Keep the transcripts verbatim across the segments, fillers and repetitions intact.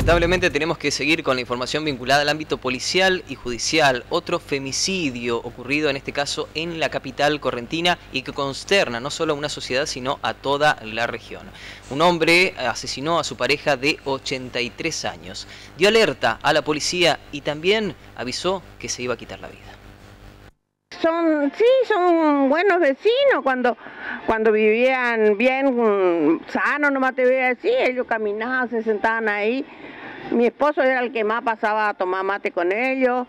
Lamentablemente tenemos que seguir con la información vinculada al ámbito policial y judicial. Otro femicidio ocurrido en este caso en la capital correntina y que consterna no solo a una sociedad sino a toda la región. Un hombre asesinó a su pareja de ochenta y tres años. Dio alerta a la policía y también avisó que se iba a quitar la vida. Son, sí, son buenos vecinos, cuando, cuando vivían bien, sanos, nomás te voy a decir, ellos caminaban, se sentaban ahí. Mi esposo era el que más pasaba a tomar mate con ellos,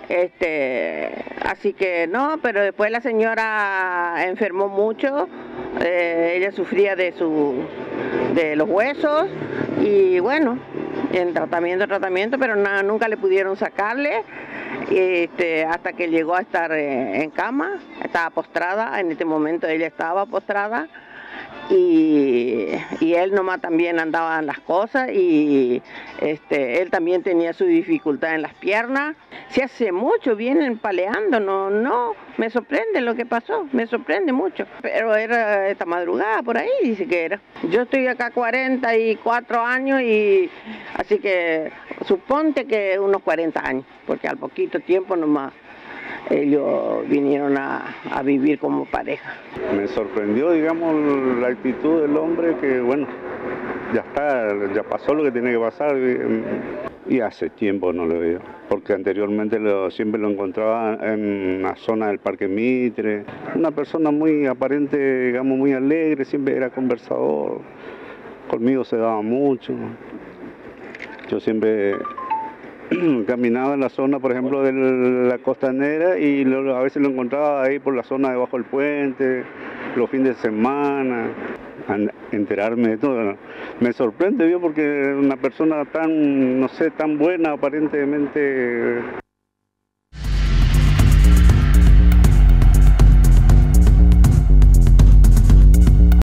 este, así que no, pero después la señora enfermó mucho, eh, ella sufría de, su, de los huesos y bueno, en tratamiento, tratamiento, pero nada, nunca le pudieron sacarle. Este, hasta que llegó a estar eh, en cama, estaba postrada, en este momento ella estaba postrada y, y él nomás también andaba en las cosas y este, él también tenía su dificultad en las piernas. Si hace mucho vienen paleando, no, no, me sorprende lo que pasó, me sorprende mucho, pero era esta madrugada por ahí, dice que era. Yo estoy acá cuarenta y cuatro años y así que suponte que unos cuarenta años, porque al poquito tiempo nomás ellos vinieron a, a vivir como pareja. Me sorprendió, digamos, la actitud del hombre que, bueno, ya está, ya pasó lo que tiene que pasar y hace tiempo no lo veo, porque anteriormente lo, siempre lo encontraba en la zona del Parque Mitre, una persona muy aparente, digamos, muy alegre, siempre era conversador, conmigo se daba mucho, yo siempre caminaba en la zona, por ejemplo, de la costanera y lo, a veces lo encontraba ahí por la zona debajo del puente, los fines de semana, a enterarme de todo. Me sorprende, ¿vio? Porque una persona tan, no sé, tan buena aparentemente.